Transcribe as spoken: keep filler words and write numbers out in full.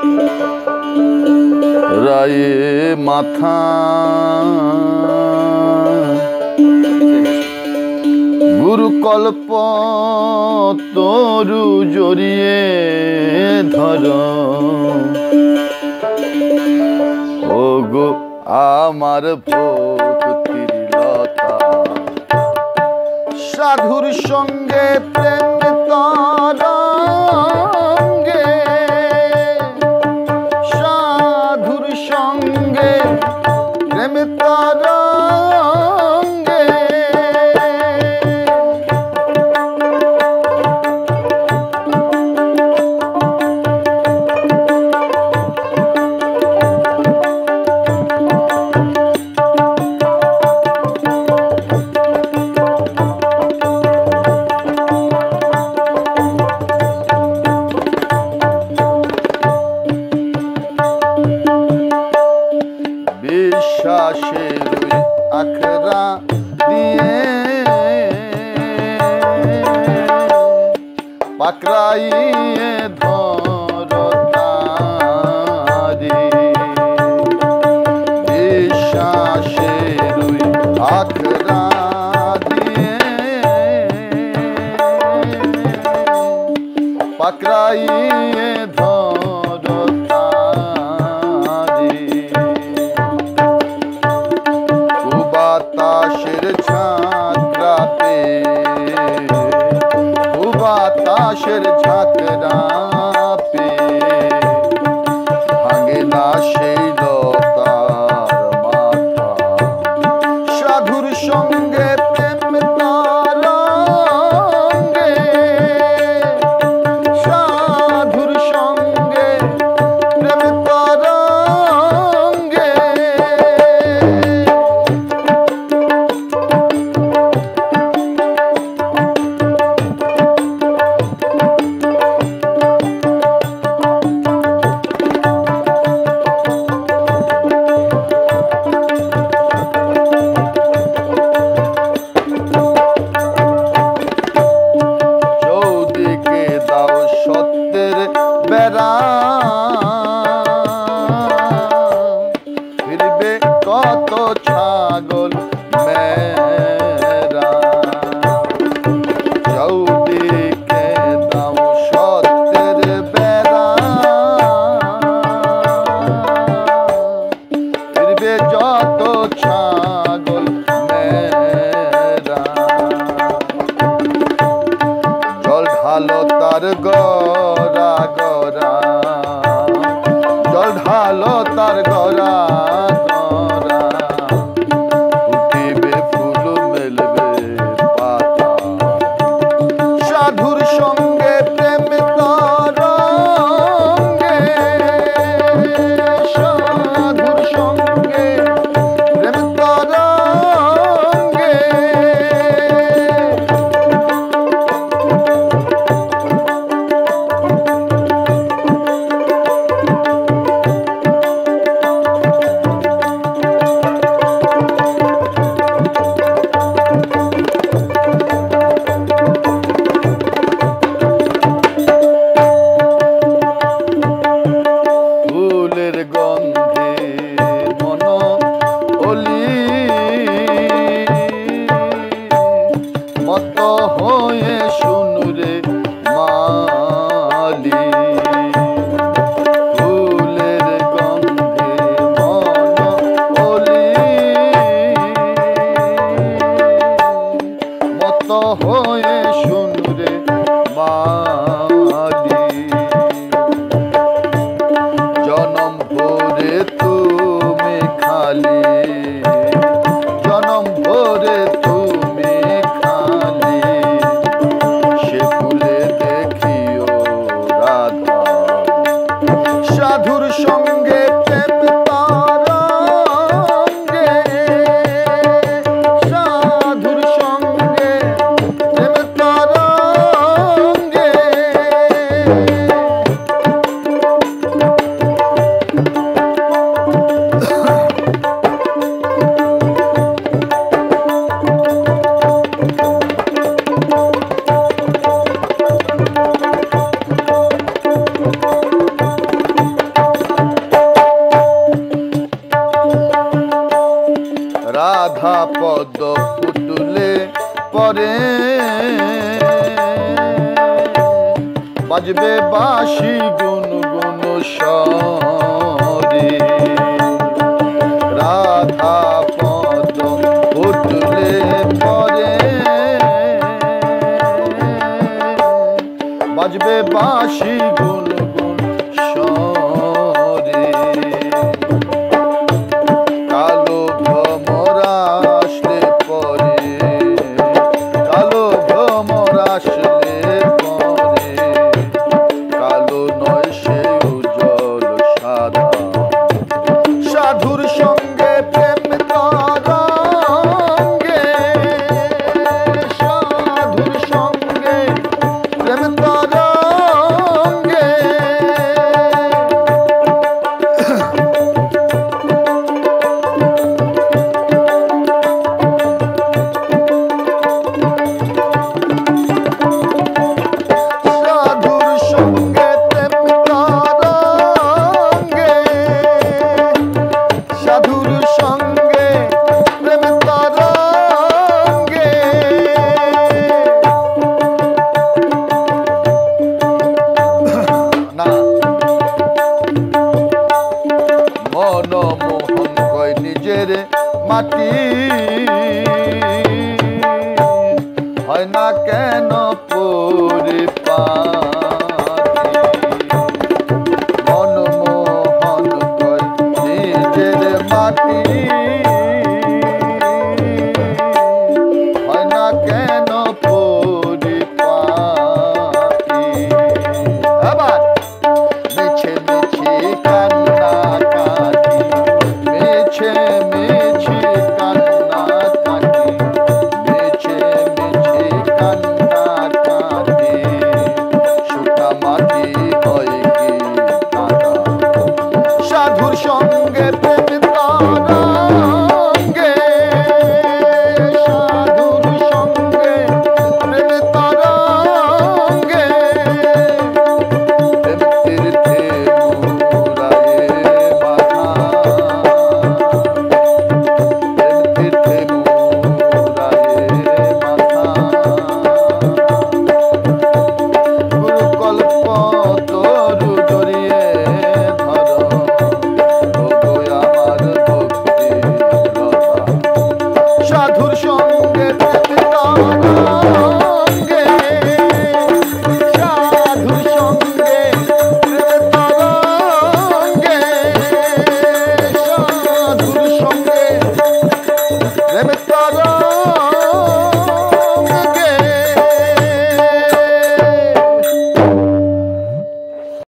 রায়ে মাথা গুরু কল্প তরু জড়িয়ে ধর ও গো আমার ভক্তির লতা সাধুর সঙ্গে প্রেম তরঙ্গে সাধুর সঙ্গে প্রেম তরঙ্গে বিশ্বাসের আখড়া দিয়ে পাকড়াইয়ে ধরতারি বিশ্বাসের আখড়া দিয়ে পাকড়াইয়ে ধরতারি বাতাসের ঝাঁকড়াতে ও বাতাসের ঝাঁকড়াতে ভাঙে না সেই লতার মাথা সাধুর সঙ্গে প্রেম তরঙ্গে সাধুর সঙ্গে প্রেম তরঙ্গে বেড়া ফিরবে কত ছাগল মেরা চৌদিকে দাও সত্যের বেড়া ফিরবে যত ছাগল মেরা জল ঢালো তার গড়া গড়া বাজবে বাঁশি গুনগুন স্বরে রাধা পদ উঠলে পরে বাজবে বাঁশি গুনগুন স্বরে কালো ভ্রমর আসলে পরে কালো ভ্রমর আসলে পরে কালো নয় সে উজ্জ্বল সাদা সাধুর সঙ্গে প্রেম তরঙ্গে সাধুর সঙ্গে প্রেম তরঙ্গে সাধুর সঙ্গে প্রেম তরঙ্গে সাধুর সঙ্গে প্রেম তরঙ্গে না মনমোহন কয় নিজের মাটি